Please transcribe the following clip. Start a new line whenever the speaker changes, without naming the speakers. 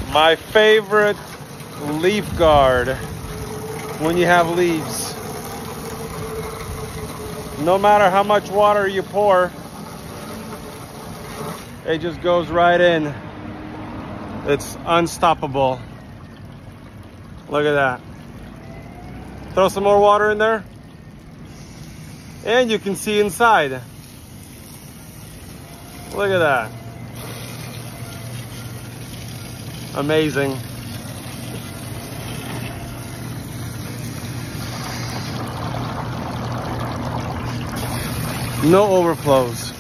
My favorite leaf guard when you have leaves. No matter how much water you pour, it just goes right in. It's unstoppable. Look at that. Throw some more water in there. And you can see inside. Look at that. Amazing. No overflows.